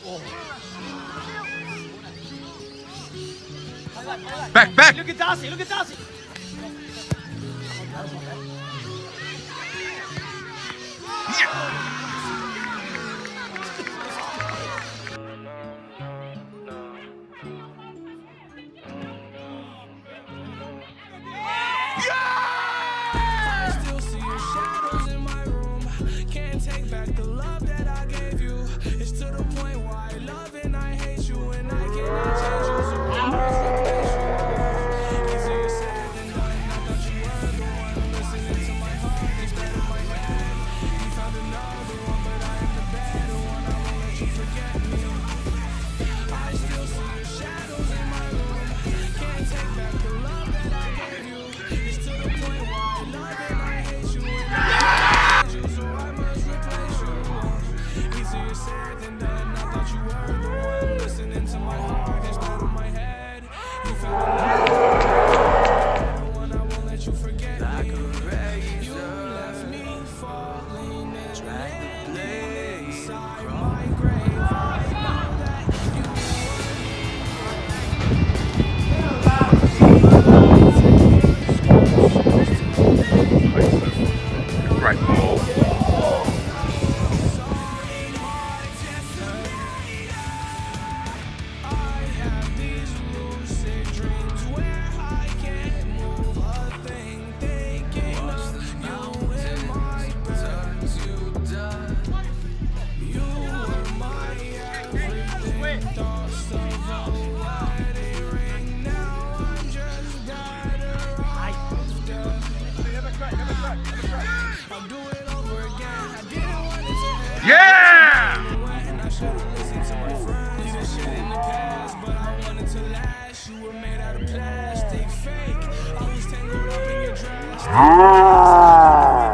Back, back. Look at Darcy, look at Darcy. I still see your shadows in my room. Can't take back the love that I gave you. It's to the point where I love and I hate you, and I cannot change you. So I must replace you. Easier said than done. I thought you were the one listening to my heart instead of my head. You found another one, but I am the better one. I won't let you forget me. I still see your shadows in my room. Can't take back the love that I gave you. It's to the point where I love and I hate you, and I can't change you, so I must replace you. Easier said than done. I thought you were the one listening to my heart instead of my head. You found another one. I won't let you forget me. You left me falling inside my grave. I know that you Right. I have these lucid dreams where I can't move a thing, thinking of you in my bed. You were my everything, thoughts of a wedding ring. Now I'm just better off dead. I'll do it over again. I didn't want it to end. Yeah! And I should've listened to my friends and shit in the past, but I wanted to last. You were made out of plastic, fake. I was tangled up in your dress.